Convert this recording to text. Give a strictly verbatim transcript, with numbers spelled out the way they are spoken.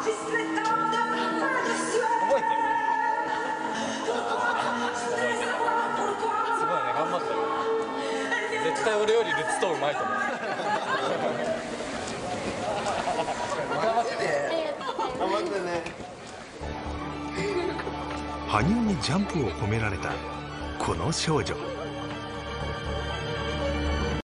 頑張ったよ。絶対俺よりルッツとうまいと思う。頑張って頑張ってね。 羽生にジャンプを褒められたこの少女。